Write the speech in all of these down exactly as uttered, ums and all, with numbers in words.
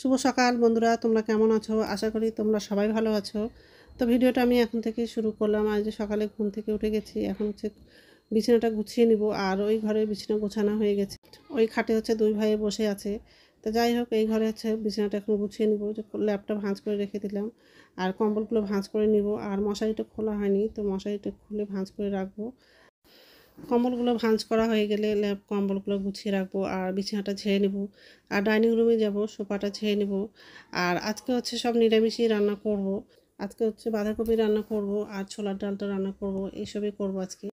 শুভ সকাল বন্ধুরা, তোমরা কেমন আছো? আশা করি তোমরা সবাই ভালো আছো। তো ভিডিওটা আমি এখন থেকে শুরু করলাম। আজ সকালে ঘুম থেকে উঠে গেছি, এখন হচ্ছে বিছানাটা গুছিয়ে নিব। আর ওই ঘরে বিছানা গোছানো হয়ে গেছে, ওই খাটে হচ্ছে দুই ভাই বসে আছে। তো যাই হোক, এই ঘরে হচ্ছে বিছানাটা এখন গুছিয়ে নিব। যে ল্যাপটা ভাঁজ করে রেখে দিলাম, আর কম্বলগুলো ভাঁজ করে নিব। আর মশারিটা খোলা হয়নি, তো মশারিটা খুলে ভাঁজ করে রাখবো। কম্বলগুলো ভাঁজ করা হয়ে গেলে ল্যাপ কম্বলগুলো গুছিয়ে রাখবো, আর বিছানাটা ঝেড়ে নেব। আর ডাইনিং রুমে যাব, সোফাটা ঝেড়ে নেব। আর আজকে হচ্ছে সব নিরামিষই রান্না করব। আজকে হচ্ছে বাঁধাকপি রান্না করব, আর ছোলার ডালটা রান্না করব, এইসবই করব আজকে।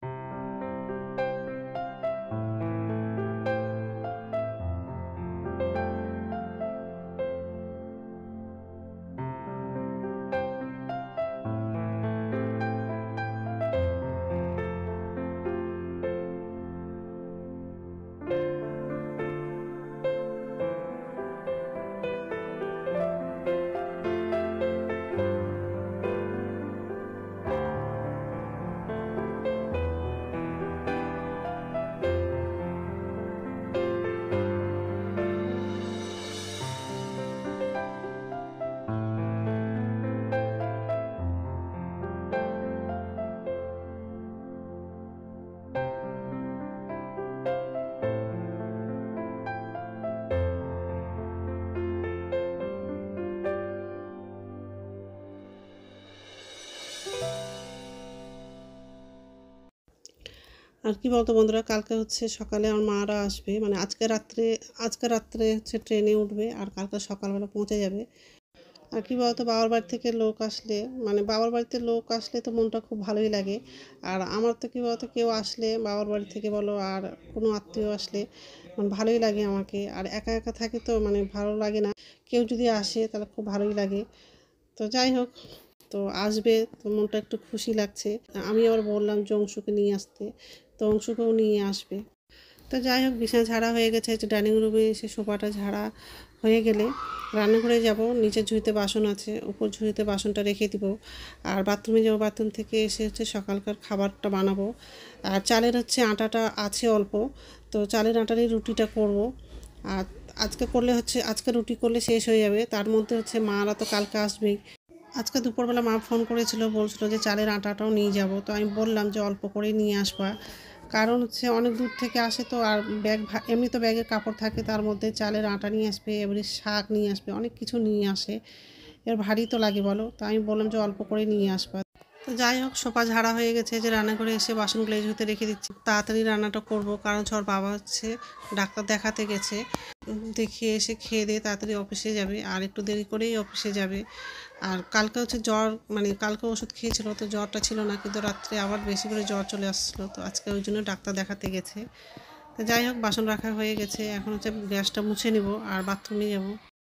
আর কি বলতো বন্ধুরা, কালকে হচ্ছে সকালে আমার মারা আসবে, মানে আজকে রাত্রে আজকে রাত্রে হচ্ছে ট্রেনে উঠবে, আর কালকে সকালবেলা পৌঁছে যাবে। আর কি বলতো, বাবার বাড়ি থেকে লোক আসলে, মানে বাবার বাড়িতে লোক আসলে তো মনটা খুব ভালোই লাগে। আর আমার তো কি বলতো, কেউ আসলে বাবার বাড়ি থেকে বলো, আর কোনো আত্মীয় আসলে মানে ভালোই লাগে আমাকে। আর একা একা থাকি তো মানে ভালো লাগে না, কেউ যদি আসে তাহলে খুব ভালোই লাগে। তো যাই হোক, তো আসবে তো মনটা একটু খুশি লাগছে। আমি আবার বললাম যে অংশুকে নিয়ে আসতে, তো অংশুকেও নিয়ে আসবে। তো যাই হোক, বিছানা ঝাড়া হয়ে গেছে, যে ডাইনিং রুমে এসে সোফাটা ঝাড়া হয়ে গেলে রান্নাঘরে যাব। নিচের ঝুড়িতে বাসন আছে, উপর ঝুড়িতে বাসনটা রেখে দিব। আর বাথরুমে যাবো, বাথরুম থেকে এসে হচ্ছে সকালকার খাবারটা বানাবো। আর চালের হচ্ছে আটাটা আছে অল্প, তো চালের আটারই রুটিটা করব। আর আজকে করলে হচ্ছে আজকে রুটি করলে শেষ হয়ে যাবে, তার মধ্যে হচ্ছে মারা তো কালকে আসবেই। আজকে দুপুরবেলা মা ফোন করেছিল, বলছিল যে চালের আটাটাও নিয়ে যাব। তো আমি বললাম যে অল্প করে নিয়ে আসবা, কারণ হচ্ছে অনেক দূর থেকে আসে তো। আর ব্যাগ এমনি তো ব্যাগে কাপড় থাকে, তার মধ্যে চালের আটা নিয়ে আসবে, এবারে শাক নিয়ে আসবে, অনেক কিছু নিয়ে আসে, এর ভারী তো লাগে বলো। তো আমি বললাম যে অল্প করে নিয়ে আসবা। তো যাই হোক, সোফা ঝাড়া হয়ে গেছে, যে রান্নাঘরে এসে বাসনগুলো এই ধুতে রেখে দিচ্ছি। তাড়াতাড়ি রান্নাটা করব, কারণ সর বাবা হচ্ছে ডাক্তার দেখাতে গেছে, দেখিয়ে এসে খেয়ে দিয়ে তাড়াতাড়ি অফিসে যাবে, আর একটু দেরি করেই অফিসে যাবে। আর কালকে হচ্ছে জ্বর, মানে কালকে ওষুধ খেয়েছিল তো জ্বরটা ছিল না, কিন্তু রাত্রে আবার বেশি করে জ্বর চলে আসছিলো, তো আজকে ওই জন্য ডাক্তার দেখাতে গেছে। তো যাই হোক, বাসন রাখা হয়ে গেছে, এখন হচ্ছে গ্যাসটা মুছে নিব আর বাথরুমে যাব।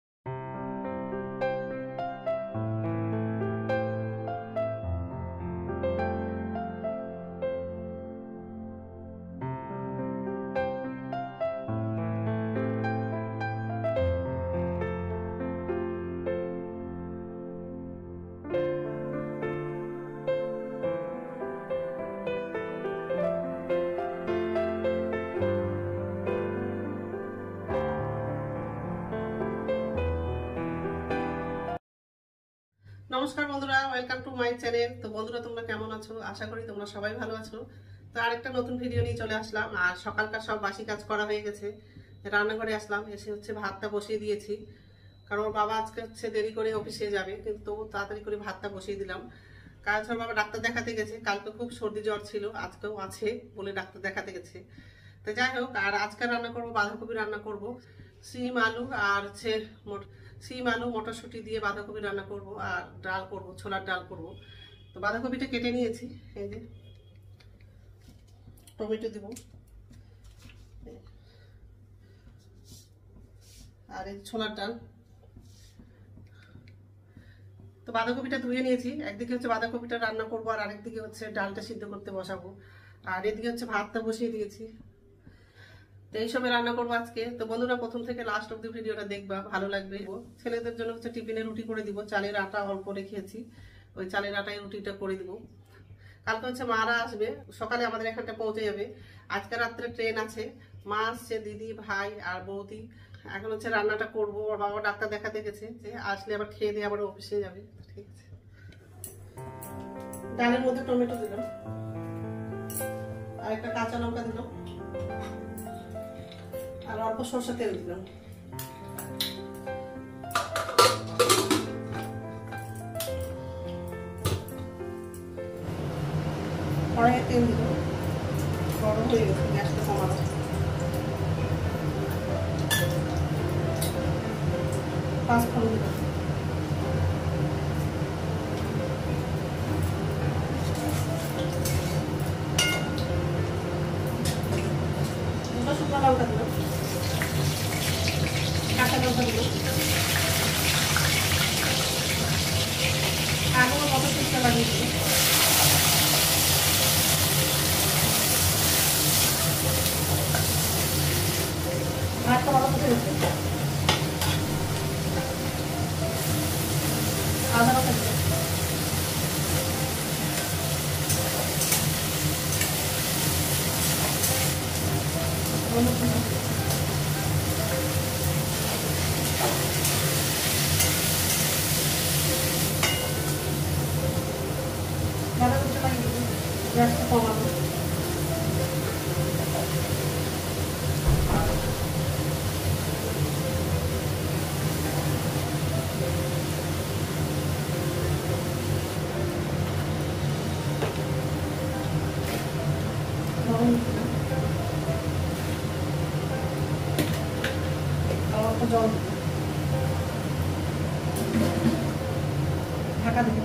নমস্কার বন্ধুরা, ওয়েলকাম টু মাই চ্যানেল। তো বন্ধুরা, তোমরা কেমন আছো? আশা করি তোমরা সবাই ভালো আছো। তো আরেকটা নতুন ভিডিও নিয়ে চলে আসলাম। আর সকালকার সব বাসি কাজ করা হয়ে গেছে, রান্নাঘরে আসলাম, এসে হচ্ছে ভাতটা বসিয়ে দিয়েছি। কারণ ওর বাবা আজকে হচ্ছে দেরি করে অফিসে যাবে, কিন্তু তবু তাড়াতাড়ি করে ভাতটা বসিয়ে দিলাম। কাল ওর বাবা ডাক্তার দেখাতে গেছে, কালকে খুব সর্দি জ্বর ছিল, আজকেও আছে বলে ডাক্তার দেখাতে গেছে। তো যাই হোক, আর আজকে রান্না করবো বাঁধাকপি রান্না করব, সিম আলু আর হচ্ছে সিম আলু মটরশুঁটি দিয়ে বাঁধাকপি রান্না করব, আর ডাল করব, ছোলার ডাল করব। তো বাঁধাকপিটা কেটে নিয়েছি, এই যে টমেটো দেব, আর এই ছোলার ডাল। তো বাঁধাকপিটা ধুয়ে নিয়েছি, একদিকে হচ্ছে বাঁধাকপিটা রান্না করবো, আর আরেকদিকে হচ্ছে ডালটা সিদ্ধ করতে বসাবো। আর এদিকে হচ্ছে ভাতটা বসিয়ে দিয়েছি। তো এইসবে রান্না করবো আজকে। তো বন্ধুরা, প্রথম থেকে লাস্ট অব্দি ভিডিওটা দেখবা, ভালো লাগবে। ছেলেদের জন্য হচ্ছে টিফিনে রুটি করে দিব, চালের আটা অল্প রেখেছি, ওই চালের আটায় রুটিটা করে দিব। কালকে হচ্ছে মারা আসবে, সকালে আমাদের এখানটা পৌঁছে যাবে। আজকে রাত্রে ট্রেন আছে, মা আসছে, দিদি, ভাই আর বৌদি এখন হচ্ছে রান্নাটা করবো। ওর বাবা ডাক্তার দেখাতে গেছে, যে আসলে আবার খেয়ে দিয়ে আবার অফিসে যাবে। ঠিক আছে, ডালের মধ্যে টমেটো দিলাম, আর একটা কাঁচা লঙ্কা দিলাম, আর অল্প সরষের তেল দিলাম। কড়াইয়ে তেল দিলাম, গরম হয়ে গেছে, গ্যাসটা কমানো। পাঁচ ফোড়ন দিলাম, দুটো শুকনো লঙ্কা দিলাম, কাঁচা লঙ্কা দিলাম, আগুন মতো চেষ্টা লাগিয়ে দিলাম। ভাতটা ভালো করে দিচ্ছি, আদা বাটা দিলাম, হলুদ দিলাম, ভালো করে লাগিয়ে দিলাম, গ্যাসটা কমাবো। জল ঢাকা দিতে,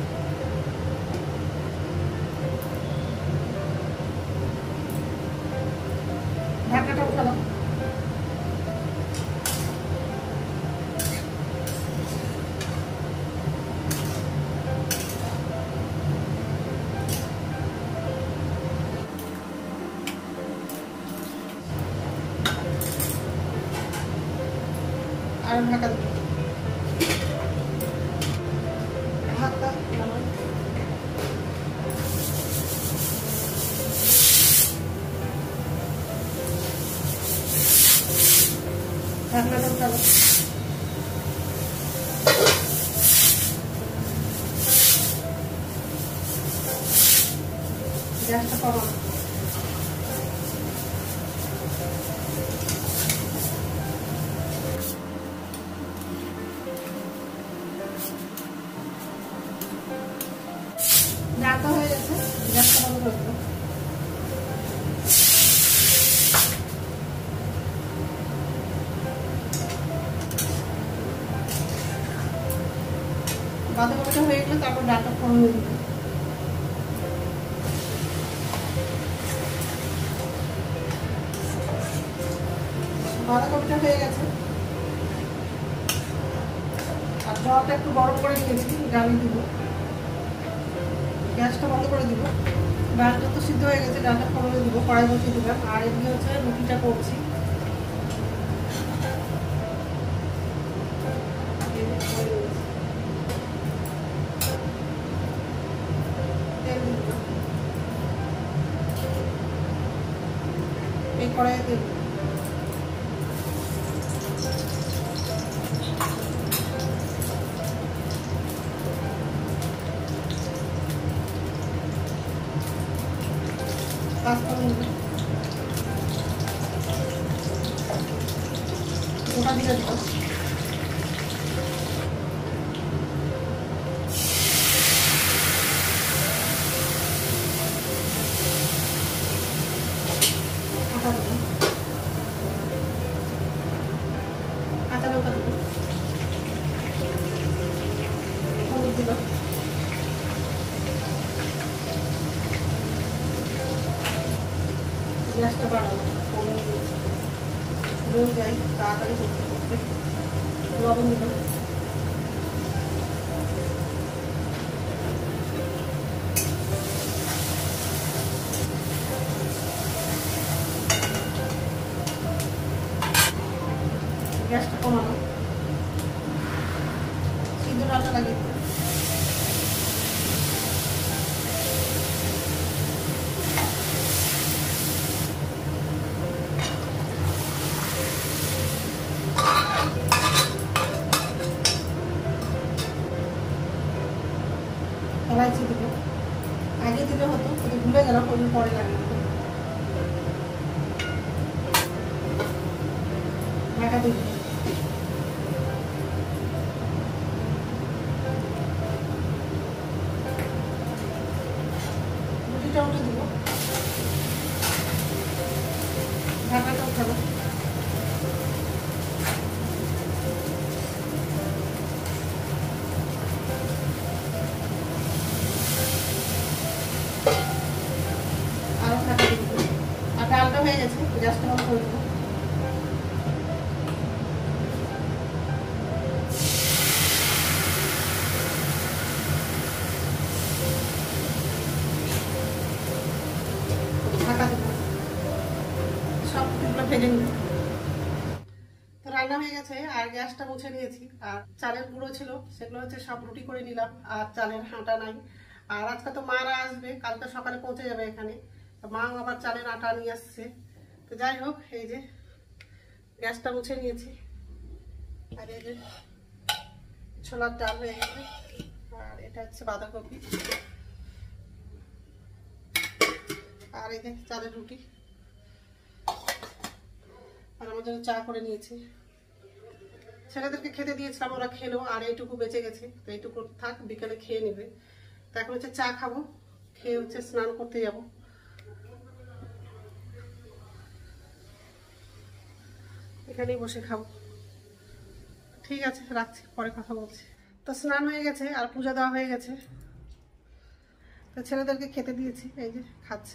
ঢাকাটা উঠালাম। আর ঢাকা দিতে, ভাতটা নামান, ঢাকনাটা উঠালাম, গ্যাসটা কমানো। ডালটা হয়ে গেছে, গ্যাসটা বন্ধ করে দিলাম। বাঁধাকপিটা হয়ে গেলে তারপর ডালটা ফোড়ন দিয়ে দিলাম। বাঁধাকপিটা হয়ে গেছে, আর জলটা একটু গরম করে নিয়েছি, ডালে দিব। গ্যাসটা বন্ধ করে দিব। ডালটা তো সিদ্ধ হয়ে গেছে, ডালটা ফোড়নে দিব, কড়াই বসিয়ে দিলাম। আর এদিকে হচ্ছে রুটিটা করছি। এই কড়াইয়ে তেল, পাঁচফোড়ন দিলাম, গোটা জিরা দিলাম, আটা দিলাম, কাঁচা লঙ্কা দিলাম, হলুদ দিলাম, গ্যাসটা বাড়াবো, রোজ যাই তাড়াতাড়ি করতে করতে। লবণ দিলাম, গ্যাসটা কমানো, সিদ্ধ ডালটা লাগিয়ে দিলাম, যেরকম পরে লাগে ঢাকা দিব। রুটিটা উঠে দিব, ঢাকাটা উঠাবো। আরো ঢাকা দিব। আর ডালটা হয়ে গেছে, গ্যাসটা অফ করে দেবো। সব রুটিগুলো ভেজে নিই। তো রান্না হয়ে গেছে আর গ্যাসটা মুছে নিয়েছি। আর চালের গুঁড়ো ছিল সেগুলো হচ্ছে সব রুটি করে নিলাম। আর চালের হাঁটা নাই। আর আজকে তো মারা আসবে, কালকে সকালে পৌঁছে যাবে এখানে। মা আবার চালের আটা নিয়ে আসছে। তো যাই হোক, এই যে গ্যাসটা মুছে নিয়েছি। আর এই যে ছোলার ডাল হয়ে গেছে। আর এটা হচ্ছে বাঁধাকপি। আর এই যে চালের রুটি। আর আমার জন্য চা করে নিয়েছি। ছেলেদেরকে খেতে দিয়েছিলাম, ওরা খেলো। আর এইটুকু বেঁচে গেছে, তো এইটুকু থাক, বিকেলে খেয়ে নেবে। তো এখন হচ্ছে চা খাবো, খেয়ে হচ্ছে স্নান করতে যাব। এখানেই বসে খাবো। ঠিক আছে, রাখছি, পরে কথা বলছি। তো স্নান হয়ে গেছে আর পূজা দেওয়া হয়ে গেছে। তো ছেলেদেরকে খেতে দিয়েছি, এই যে খাচ্ছে।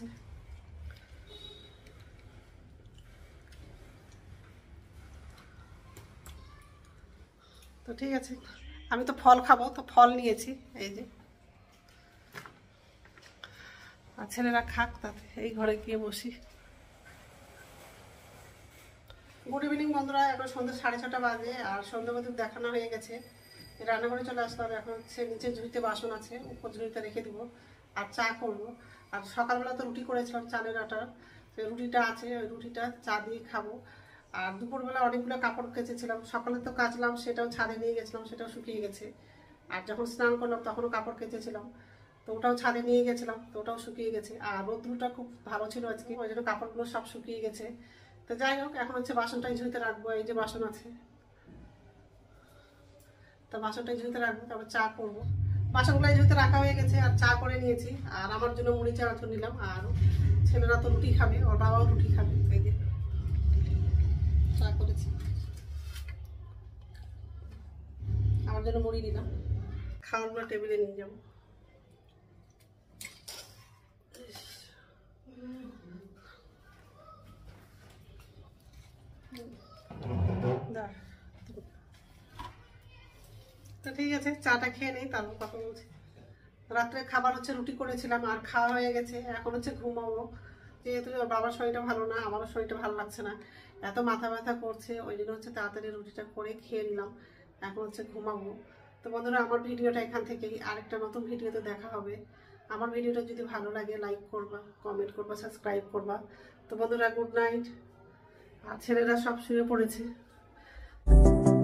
তো ঠিক আছে, আমি তো ফল খাবো, তো ফল নিয়েছি এই যে। আর ছেলেরা খাক, তাতে এই ঘরে গিয়ে বসি। গুড ইভিনিং বন্ধুরা, এখন সন্ধ্যে সাড়ে ছটা বাজে। আর সন্ধ্যে মধ্যে দেখানো হয়ে গেছে। রান্নাঘরে চলে আসলাম। এখন হচ্ছে নিচে ঝুড়িতে বাসন আছে, উপর ঝুড়িতে রেখে দিব। আর চা করবো। আর সকালবেলা তো রুটি করেছিলাম চালের আটার, তো রুটিটা আছে, ওই রুটিটা চা দিয়ে খাবো। আর দুপুরবেলা অনেকগুলো কাপড় কেচেছিলাম, সকালে তো কাচলাম, সেটাও ছাদে নিয়ে গেছিলাম, সেটাও শুকিয়ে গেছে। আর যখন স্নান করলাম তখনও কাপড় কেচেছিলাম, তো ওটাও ছাদে নিয়ে গেছিলাম, তো ওটাও শুকিয়ে গেছে। আর রোদ্রুটা খুব ভালো ছিল আজকে, ওই জন্য কাপড়গুলো সব শুকিয়ে গেছে। তো যাই হোক, এখন হচ্ছে বাসনটাই ঝুঁতে রাখবো। এই যে বাসন আছে, তো বাসনটাই ঝুঁতে রাখবো, তারপর চা করবো। বাসনগুলাই ঝুঁতে রাখা হয়ে গেছে। আর চা করে নিয়েছি। আর আমার জন্য মুড়ি চানাচুর নিলাম। আর ছেলেরা তো রুটি খাবে, ওর বাবাও রুটি খাবে। এই যে চা করেছি, আমার জন্য মুড়ি নিলাম। খাওয়ারগুলো টেবিলে নিয়ে যাবো। তো ঠিক আছে, চাটা খেয়ে নেই, তারপর কথা বলছি। রাত্রে খাবার হচ্ছে রুটি করেছিলাম, আর খাওয়া হয়ে গেছে। এখন হচ্ছে ঘুমাবো, যেহেতু ওর বাবার শরীরটা ভালো না, আমারও শরীরটা ভালো লাগছে না, এত মাথা ব্যথা করছে, ওই জন্য হচ্ছে তাড়াতাড়ি রুটিটা করে খেয়ে নিলাম। এখন হচ্ছে ঘুমাবো। তো বন্ধুরা, আমার ভিডিওটা এখান থেকেই, আরেকটা নতুন ভিডিওতে দেখা হবে। আমার ভিডিওটা যদি ভালো লাগে লাইক করবা, কমেন্ট করবা, সাবস্ক্রাইব করবা। তো বন্ধুরা, গুড নাইট। আর ছেলেরা সব শুয়ে পড়েছে।